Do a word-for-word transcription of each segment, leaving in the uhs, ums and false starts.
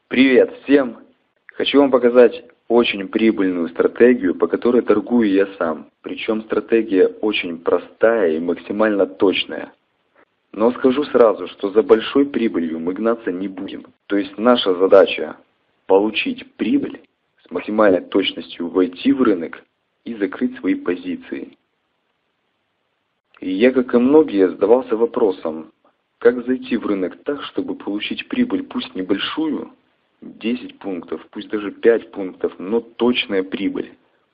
Привет всем! Хочу вам показать очень прибыльную стратегию, по которой торгую я сам. Причем стратегия очень простая и максимально точная. Но скажу сразу, что за большой прибылью мы гнаться не будем. То есть наша задача получить прибыль, с максимальной точностью войти в рынок и закрыть свои позиции. И я, как и многие, задавался вопросом, как зайти в рынок так, чтобы получить прибыль, пусть небольшую, десять пунктов, пусть даже пять пунктов, но точная прибыль.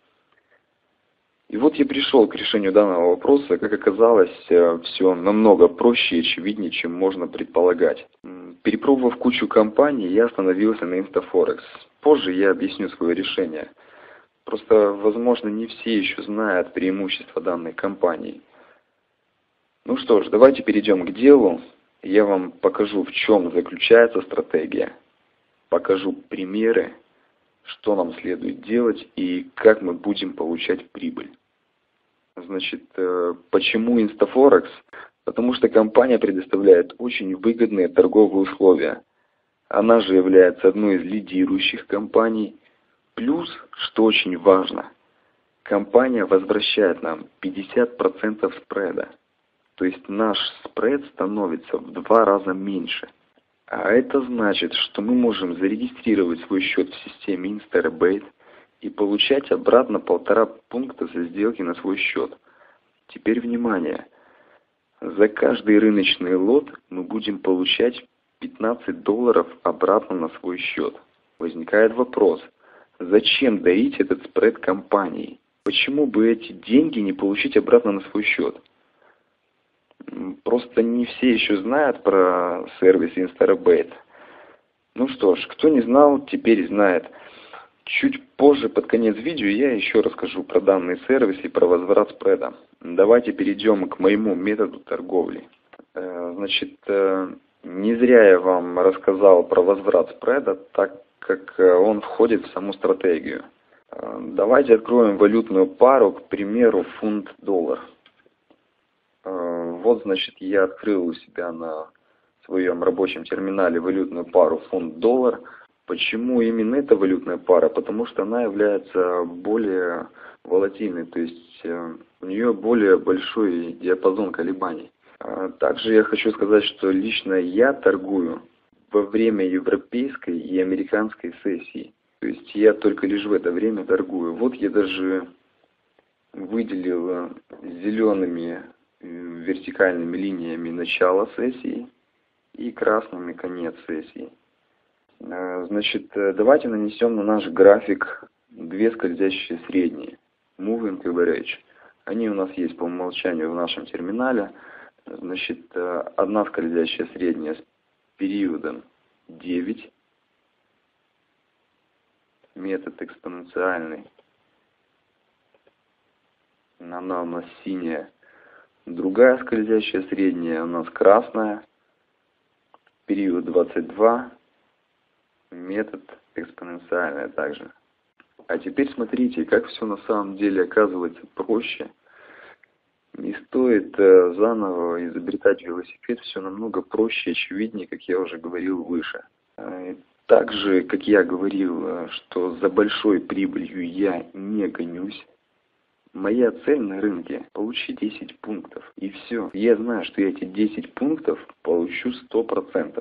И вот я пришел к решению данного вопроса. Как оказалось, все намного проще и очевиднее, чем можно предполагать. Перепробовав кучу компаний, я остановился на Instaforex. Позже я объясню свое решение. Просто, возможно, не все еще знают преимущества данной компании. Ну что ж, давайте перейдем к делу. Я вам покажу, в чем заключается стратегия. Покажу примеры, что нам следует делать и как мы будем получать прибыль. Значит, почему Instaforex? Потому что компания предоставляет очень выгодные торговые условия. Она же является одной из лидирующих компаний. Плюс, что очень важно, компания возвращает нам пятьдесят процентов спреда. То есть наш спред становится в два раза меньше. А это значит, что мы можем зарегистрировать свой счет в системе InstaRebate и получать обратно полтора пункта за сделки на свой счет. Теперь внимание. За каждый рыночный лот мы будем получать пятнадцать долларов обратно на свой счет. Возникает вопрос, зачем дарить этот спред компании? Почему бы эти деньги не получить обратно на свой счет? Просто не все еще знают про сервис InstaRebate. Ну что ж, кто не знал, теперь знает. Чуть позже, под конец видео, я еще расскажу про данный сервис и про возврат спреда. Давайте перейдем к моему методу торговли. Значит, не зря я вам рассказал про возврат спреда, так как он входит в саму стратегию. Давайте откроем валютную пару, к примеру, фунт-доллар. Вот, значит, я открыл у себя на своем рабочем терминале валютную пару фунт-доллар. Почему именно эта валютная пара? Потому что она является более волатильной, то есть у нее более большой диапазон колебаний. Также я хочу сказать, что лично я торгую во время европейской и американской сессии. То есть я только лишь в это время торгую. Вот я даже выделил зелеными вертикальными линиями начало сессии и красными конец сессии. Значит, давайте нанесем на наш график две скользящие средние, Moving Average. Они у нас есть по умолчанию в нашем терминале. Значит, одна скользящая средняя с периодом девять, метод экспоненциальный. Она у нас синяя. Другая скользящая средняя у нас красная, период двадцать два, метод экспоненциальный также. А теперь смотрите, как все на самом деле оказывается проще. Не стоит э, заново изобретать велосипед, все намного проще и очевиднее, как я уже говорил выше. Также, как я говорил, что за большой прибылью я не гонюсь. Моя цель на рынке – получить десять пунктов. И все. Я знаю, что я эти десять пунктов получу сто процентов.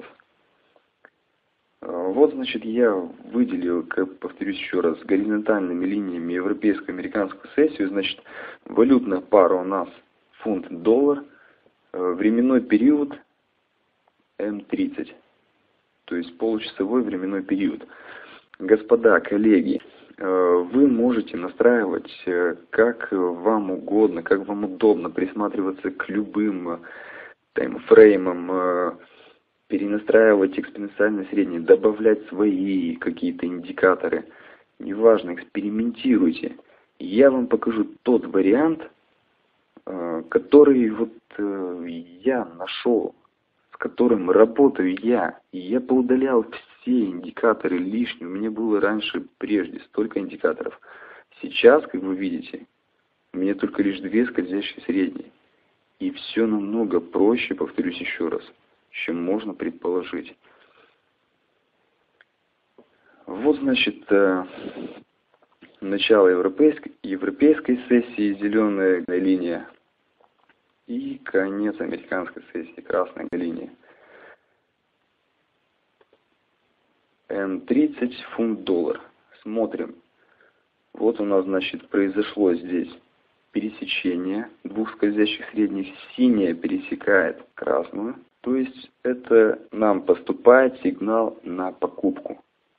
Вот, значит, я выделил, как повторюсь еще раз, горизонтальными линиями европейскую и американскую сессию. Значит, валютная пара у нас фунт-доллар, временной период эм тридцать. То есть получасовой временной период. Господа, коллеги, вы можете настраивать как вам угодно, как вам удобно, присматриваться к любым таймфреймам, перенастраивать экспоненциальные средние, добавлять свои какие-то индикаторы. Неважно, экспериментируйте. Я вам покажу тот вариант, который вот я нашел, с которым работаю я. И я поудалял все индикаторы лишние. У меня было раньше, прежде, столько индикаторов. Сейчас, как вы видите, у меня только лишь две скользящие средние. И все намного проще, повторюсь еще раз, чем можно предположить. Вот, значит, начало европейской, европейской сессии, зеленая линия, и конец американской сессии, красная линия. эм тридцать фунт-доллар. Смотрим. Вот у нас, значит, произошло здесь пересечение двух скользящих средних. Синяя пересекает красную. То есть это нам поступает сигнал на покупку.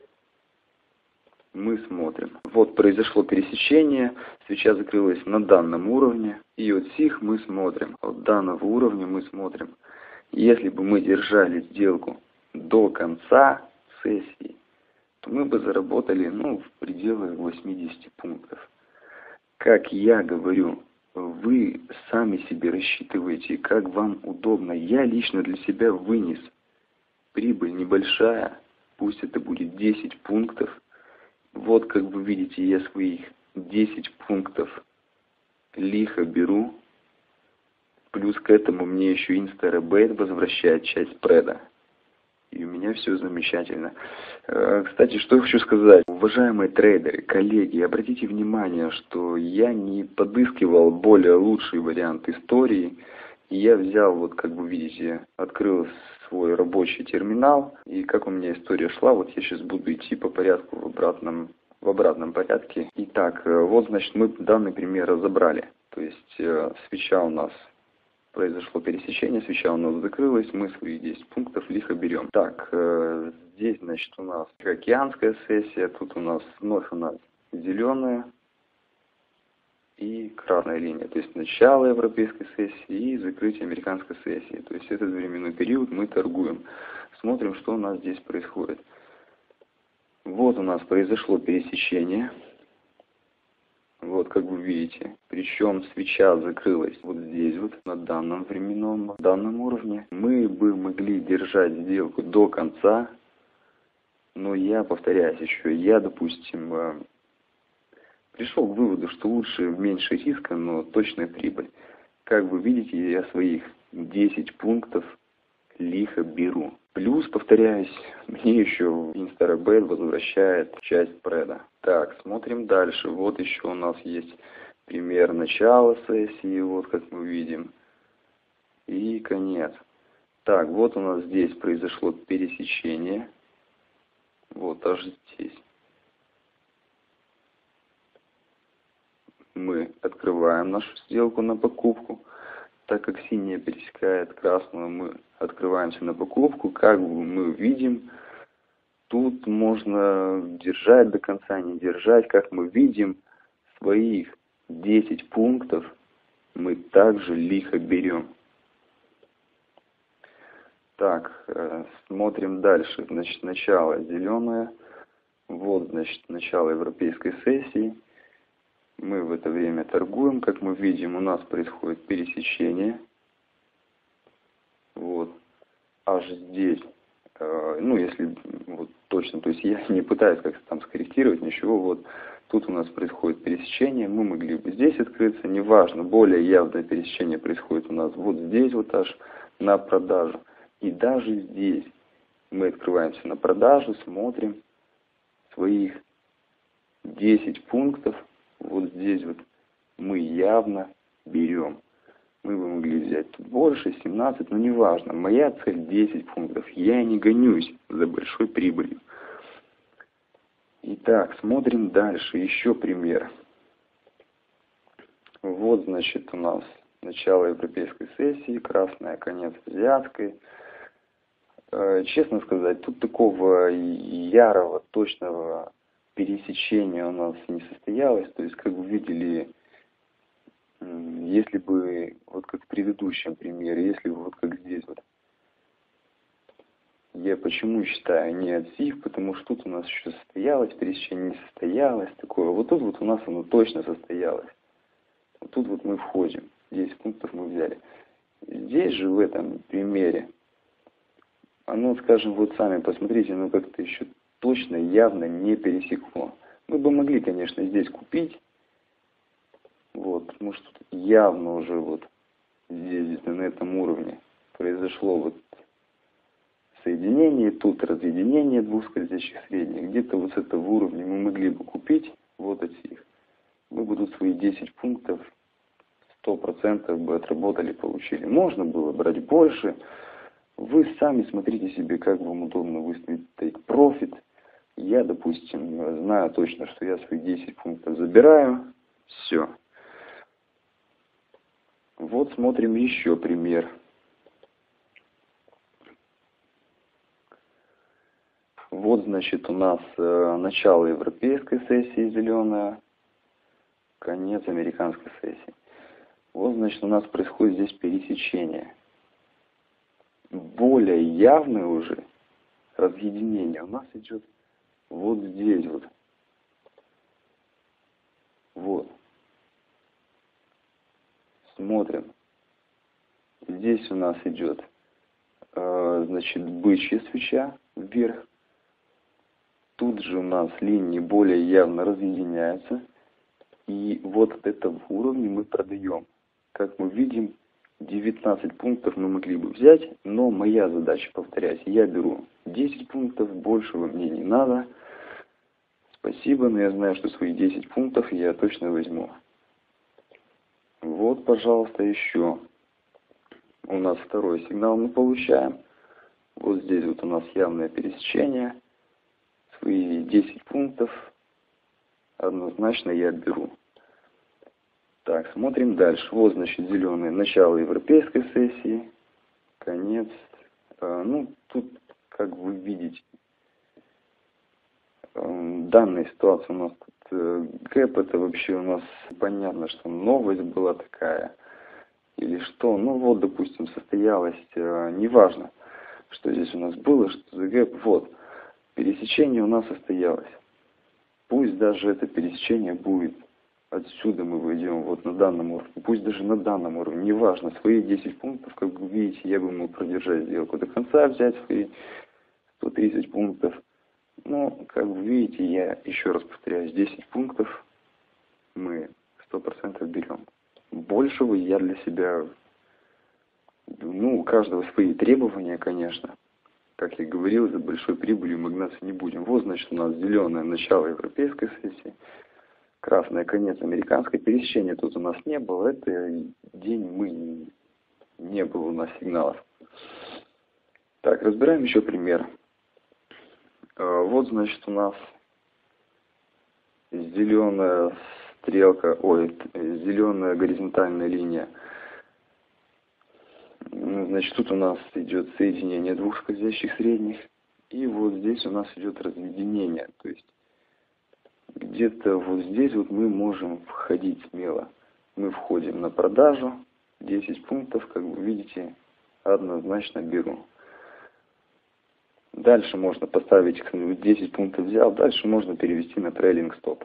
Мы смотрим. Вот произошло пересечение, свеча закрылась на данном уровне, и от сих мы смотрим. От данного уровня мы смотрим. Если бы мы держали сделку до конца сессии, то мы бы заработали, ну, в пределах восьмидесяти пунктов. Как я говорю, вы сами себе рассчитываете, как вам удобно. Я лично для себя вынес прибыль небольшая, пусть это будет десять пунктов. Вот, как вы видите, я своих десять пунктов лихо беру. Плюс к этому мне еще InstaRebate возвращает часть преда. И у меня все замечательно. Кстати, что я хочу сказать. Уважаемые трейдеры, коллеги, обратите внимание, что я не подыскивал более лучший вариант истории. И я взял, вот как вы видите, открыл свой рабочий терминал. И как у меня история шла, вот я сейчас буду идти по порядку в обратном, в обратном порядке. Итак, вот, значит, мы данный пример разобрали. То есть свеча у нас... Произошло пересечение, свеча у нас закрылась, мы свои десять пунктов лихо берем. Так, э, здесь, значит, у нас океанская сессия, тут у нас вновь у нас зеленая и красная линия. То есть начало европейской сессии и закрытие американской сессии. То есть этот временной период мы торгуем. Смотрим, что у нас здесь происходит. Вот у нас произошло пересечение. Вот, как вы видите. Причем свеча закрылась вот здесь вот, на данном временном, данном уровне. Мы бы могли держать сделку до конца. Но я, повторяюсь еще, я, допустим, пришел к выводу, что лучше меньше риска, но точная прибыль. Как вы видите, я своих десять пунктов лихо беру. Плюс, повторяюсь, мне еще InstaRebate возвращает часть преда. Так, смотрим дальше. Вот еще у нас есть пример начала сессии, вот как мы видим. И конец. Так, вот у нас здесь произошло пересечение. Вот аж здесь. Мы открываем нашу сделку на покупку. Так как синяя пересекает красную, мы открываемся на покупку. Как мы видим, тут можно держать до конца, не держать. Как мы видим, своих десять пунктов мы также лихо берем. Так, смотрим дальше. Значит, начало зеленое. Вот, значит, начало европейской сессии. Мы в это время торгуем. Как мы видим, у нас происходит пересечение. Вот. Аж здесь. Э, ну, если вот точно, то есть я не пытаюсь как-то там скорректировать ничего. Вот тут у нас происходит пересечение. Мы могли бы здесь открыться. Неважно, более явное пересечение происходит у нас вот здесь вот аж на продажу. И даже здесь мы открываемся на продажу, смотрим своих десять пунктов. Вот здесь вот мы явно берем. Мы бы могли взять тут больше, семнадцать, но неважно. Моя цель десять пунктов. Я не гонюсь за большой прибылью. Итак, смотрим дальше. Еще пример. Вот, значит, у нас начало европейской сессии, красная, конец азиатской. Честно сказать, тут такого ярого, точного пересечения у нас не состоялось. То есть, как вы видели, если бы, вот как в предыдущем примере, если бы вот как здесь вот, я почему считаю не от сих, потому что тут у нас еще состоялось пересечение, не состоялось такое. Вот тут вот у нас оно точно состоялось. Вот тут вот мы входим, десять пунктов мы взяли. Здесь же в этом примере, оно, скажем, вот сами посмотрите, оно как-то еще точно, явно не пересекло. Мы бы могли, конечно, здесь купить. Вот, потому что явно уже вот здесь, на этом уровне произошло вот соединение, тут разъединение двух скользящих средних. Где-то вот с этого уровня мы могли бы купить вот этих. Мы бы тут свои десять пунктов сто процентов бы отработали, получили. Можно было брать больше. Вы сами смотрите себе, как вам удобно выставить take profit. Я, допустим, знаю точно, что я свои десять пунктов забираю. Все. Вот смотрим еще пример. Вот, значит, у нас э, начало европейской сессии зеленая, конец американской сессии. Вот, значит, у нас происходит здесь пересечение. Более явное уже разъединение у нас идет вот здесь вот. Вот. Смотрим. Здесь у нас идет, э, значит, бычья свеча вверх. Тут же у нас линии более явно разъединяются. И вот от этого уровня мы продаем. Как мы видим, девятнадцать пунктов мы могли бы взять, но моя задача, повторяюсь, я беру десять пунктов, большего мне не надо. Спасибо, но я знаю, что свои десять пунктов я точно возьму. Вот, пожалуйста, еще. У нас второй сигнал мы получаем. Вот здесь вот у нас явное пересечение. Свои десять пунктов однозначно я беру. Так, смотрим дальше. Вот, значит, зеленый. Начало европейской сессии. Конец. А, ну, тут, как вы видите, данная ситуация у нас тут гэп. Это вообще у нас понятно, что новость была такая. Или что. Ну, вот, допустим, состоялось. Неважно, что здесь у нас было, что за гэп. Вот. Пересечение у нас состоялось. Пусть даже это пересечение будет. Отсюда мы выйдем вот на данном уровне. Пусть даже на данном уровне. Неважно. Свои десять пунктов, как вы видите, я бы мог продержать сделку до конца, взять свои сто тридцать пунктов. Но, как вы видите, я еще раз повторяюсь, десять пунктов мы сто процентов берем. Большего я для себя, ну, у каждого свои требования, конечно. Как я говорил, за большой прибылью мы гнаться не будем. Вот, значит, у нас зеленое начало европейской сессии, красное конец американской. Пересечения тут у нас не было. Это день мы не было у нас сигналов. Так, разбираем еще пример. Вот, значит, у нас зеленая стрелка, ой, зеленая горизонтальная линия. Значит, тут у нас идет соединение двух скользящих средних. И вот здесь у нас идет разъединение. То есть где-то вот здесь вот мы можем входить смело. Мы входим на продажу. десять пунктов, как вы видите, однозначно беру. Дальше можно поставить, десять пунктов взял, дальше можно перевести на трейлинг стоп.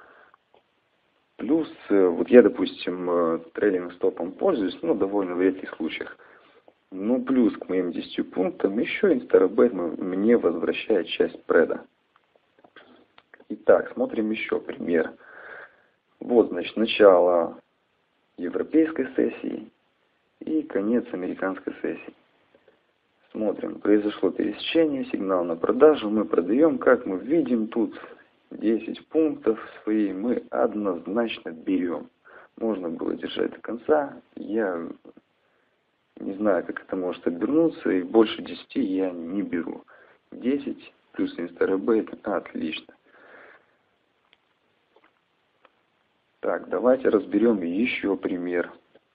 Плюс, вот я, допустим, трейлинг стопом пользуюсь, но довольно в редких случаях. Ну, плюс к моим десяти пунктам еще Инстарабет мне возвращает часть преда. Итак, смотрим еще пример. Вот, значит, начало европейской сессии и конец американской сессии. Смотрим, произошло пересечение, сигнал на продажу, мы продаем, как мы видим, тут десять пунктов свои мы однозначно берем. Можно было держать до конца, я не знаю, как это может обернуться, и больше десяти я не беру. десять плюс Инстарабет, отлично. Так, давайте разберем еще пример.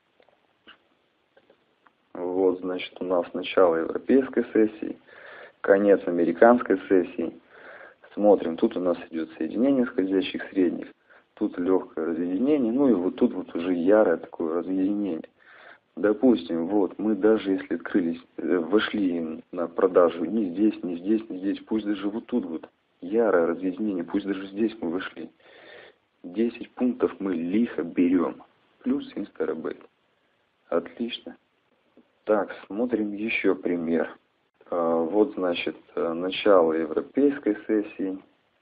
Вот, значит, у нас начало европейской сессии, конец американской сессии. Смотрим, тут у нас идет соединение скользящих средних, тут легкое разъединение, ну и вот тут вот уже ярое такое разъединение. Допустим, вот мы даже если открылись, вошли на продажу не здесь, не здесь, не здесь, пусть даже вот тут вот ярое разъединение, пусть даже здесь мы вошли. десять пунктов мы лихо берем, плюс Инстарабет. Отлично. Так, смотрим еще пример. Вот, значит, начало европейской сессии.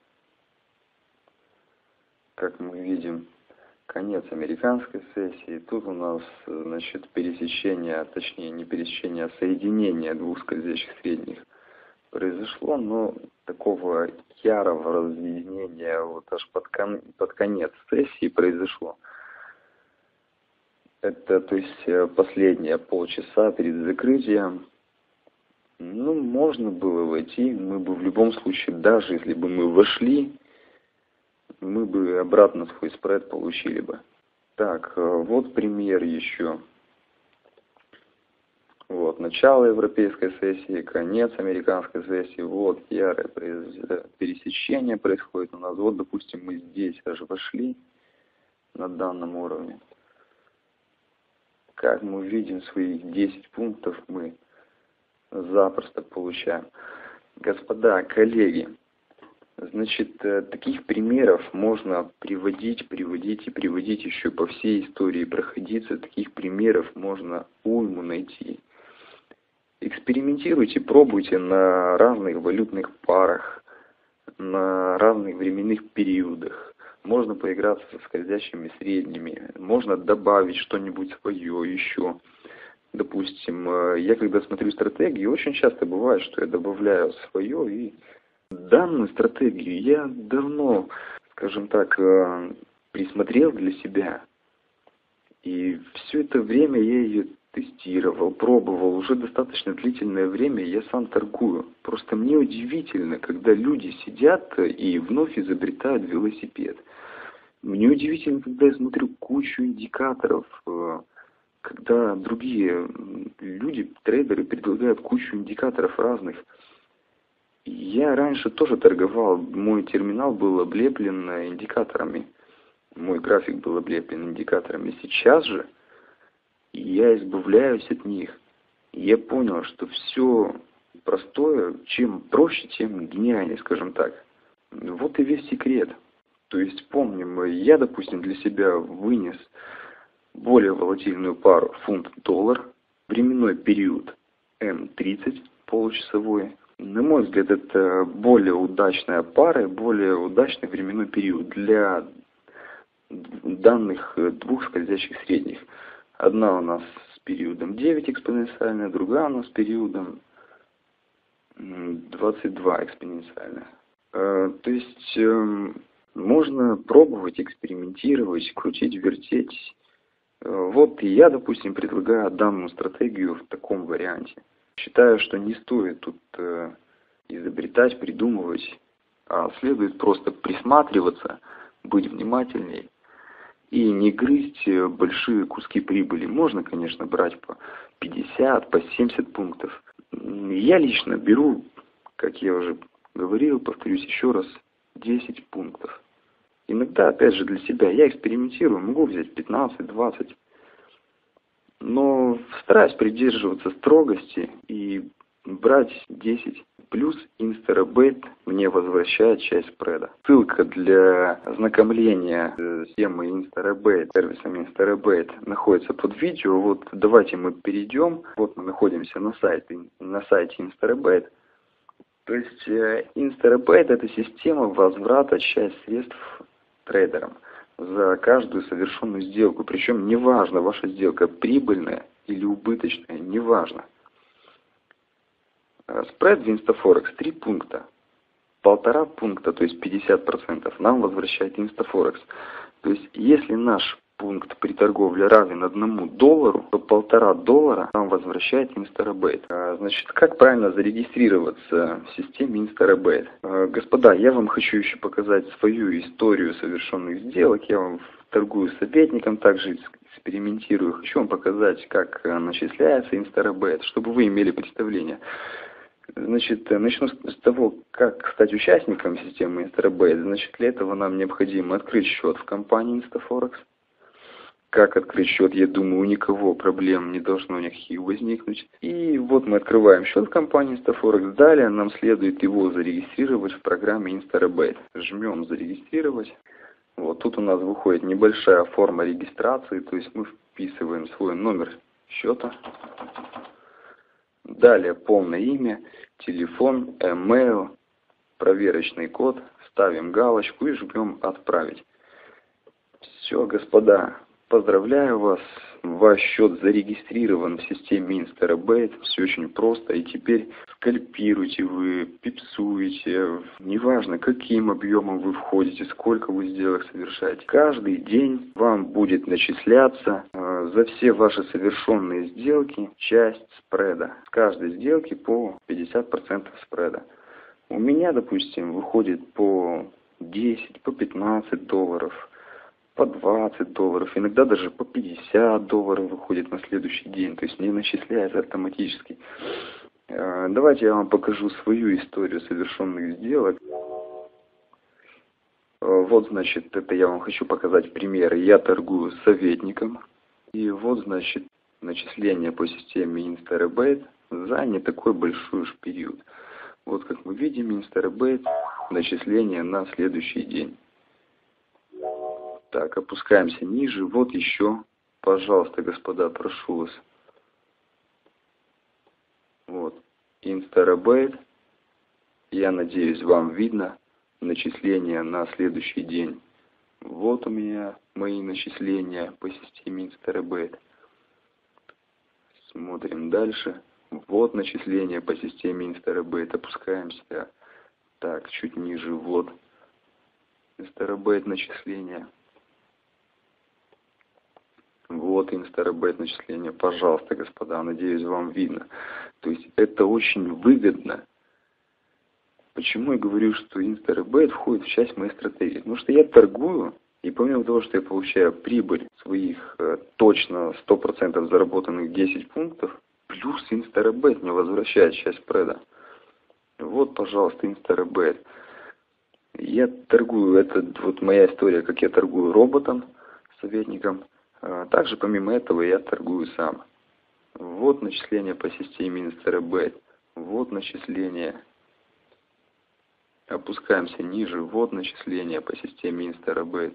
Как мы видим, конец американской сессии. Тут у нас, значит, пересечение, точнее, не пересечение, а соединение двух скользящих средних произошло, но такого ярого разъединения вот аж под, кон под конец сессии произошло. Это, то есть, последние полчаса перед закрытием. Ну, можно было войти, мы бы в любом случае, даже если бы мы вошли, мы бы обратно свой спред получили бы. Так, вот пример еще. Вот, начало европейской сессии, конец американской сессии, вот, ярое пересечение происходит у нас. Вот, допустим, мы здесь даже вошли на данном уровне. Как мы видим, своих десять пунктов мы запросто получаем. Господа, коллеги, значит, таких примеров можно приводить, приводить и приводить еще по всей истории проходиться. Таких примеров можно уйму найти. Экспериментируйте, пробуйте на разных валютных парах, на разных временных периодах. Можно поиграться со скользящими средними, можно добавить что-нибудь свое еще. Допустим, я когда смотрю стратегии, очень часто бывает, что я добавляю свое, и данную стратегию я давно, скажем так, присмотрел для себя. И все это время я ее тестировал, пробовал. Уже достаточно длительное время я сам торгую. Просто мне удивительно, когда люди сидят и вновь изобретают велосипед. Мне удивительно, когда я смотрю кучу индикаторов, когда другие люди, трейдеры, предлагают кучу индикаторов разных. Я раньше тоже торговал, мой терминал был облеплен индикаторами, мой график был облеплен индикаторами. Сейчас же я избавляюсь от них. Я понял, что все простое, чем проще, тем гениальнее, скажем так. Вот и весь секрет. То есть, помним, я, допустим, для себя вынес более волатильную пару фунт-доллар, временной период эм тридцать, получасовой. На мой взгляд, это более удачная пара, более удачный временной период для данных двух скользящих средних. Одна у нас с периодом девять экспоненциальная, другая у нас с периодом двадцать два экспоненциальная. То есть можно пробовать, экспериментировать, крутить, вертеть. Вот и я, допустим, предлагаю данную стратегию в таком варианте. Считаю, что не стоит тут изобретать, придумывать, а следует просто присматриваться, быть внимательней и не грызть большие куски прибыли. Можно, конечно, брать по пятьдесят, по семьдесят пунктов. Я лично беру, как я уже говорил, повторюсь еще раз, десять пунктов. Иногда, опять же, для себя я экспериментирую, могу взять пятнадцать-двадцать. Но стараюсь придерживаться строгости и брать десять. Плюс InstaRebate мне возвращает часть спреда. Ссылка для ознакомления с темой InstaRebate, сервисом InstaRebate находится под видео. Вот давайте мы перейдем. Вот мы находимся на сайте, на сайте InstaRebate. То есть InstaRebate — это система возврата часть средств трейдерам за каждую совершенную сделку. Причем неважно, ваша сделка прибыльная или убыточная, неважно. Спред в InstaForex три пункта. Полтора пункта, то есть пятьдесят процентов, нам возвращает InstaForex. То есть если наш пункт при торговле равен одному доллару, то полтора доллара нам возвращает InstaRebate. Значит, как правильно зарегистрироваться в системе InstaRebate? Господа, я вам хочу еще показать свою историю совершенных сделок. Я вам торгую с советником, также экспериментирую. Хочу вам показать, как начисляется InstaRebate, чтобы вы имели представление. Значит, начну с того, как стать участником системы InstaRebate. Значит, для этого нам необходимо открыть счет в компании InstaForex. Как открыть счет, я думаю, у никого проблем не должно никаких возникнуть. И вот мы открываем счет в компании InstaForex. Далее нам следует его зарегистрировать в программе InstaRebate. Жмем «Зарегистрировать». Вот тут у нас выходит небольшая форма регистрации, то есть мы вписываем свой номер счета. Далее полное имя, телефон, email, проверочный код, ставим галочку и жмем «Отправить». Все, господа, Поздравляю вас, ваш счет зарегистрирован в системе InstaRebate, все очень просто, и теперь скальпируете вы, пипсуете, неважно каким объемом вы входите, сколько вы сделок совершаете. Каждый день вам будет начисляться э, за все ваши совершенные сделки часть спреда. С каждой сделки по пятьдесят процентов спреда. У меня, допустим, выходит по десять, по пятнадцать долларов. По двадцать долларов, иногда даже по пятьдесят долларов выходит на следующий день, то есть не начисляется автоматически. Давайте я вам покажу свою историю совершенных сделок. Вот, значит, это я вам хочу показать примеры. Я торгую советником, и вот, значит, начисление по системе InstaRebate за не такой большой уж период. Вот, как мы видим, InstaRebate, начисление на следующий день. Так, опускаемся ниже. Вот еще, пожалуйста, господа, прошу вас. Вот, InstaRebate. Я надеюсь, вам видно начисления на следующий день. Вот у меня мои начисления по системе InstaRebate. Смотрим дальше. Вот начисления по системе InstaRebate. Опускаемся. Так, чуть ниже. Вот InstaRebate начисления. Вот InstaRebate начисления. Пожалуйста, господа, надеюсь, вам видно. То есть это очень выгодно. Почему я говорю, что InstaRebate входит в часть моей стратегии? Потому что я торгую, и помимо того, что я получаю прибыль своих э, точно сто процентов заработанных десять пунктов, плюс InstaRebate мне возвращает часть спреда. Вот, пожалуйста, InstaRebate. Я торгую, это вот моя история, как я торгую роботом, советником. Также, помимо этого, я торгую сам. Вот начисление по системе InstaRebate. Вот начисление. Опускаемся ниже. Вот начисление по системе InstaRebate.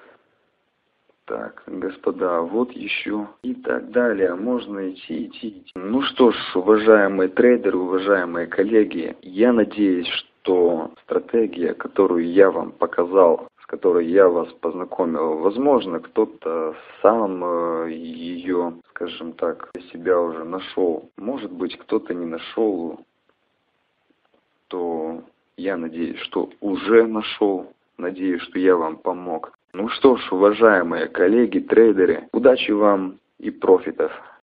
Так, господа, вот еще. И так далее. Можно идти, идти, идти. Ну что ж, уважаемые трейдеры, уважаемые коллеги, я надеюсь, что стратегия, которую я вам показал, с которой я вас познакомил, возможно, кто-то сам ее, скажем так, для себя уже нашел. Может быть, кто-то не нашел, то я надеюсь, что уже нашел. Надеюсь, что я вам помог. Ну что ж, уважаемые коллеги, трейдеры, удачи вам и профитов!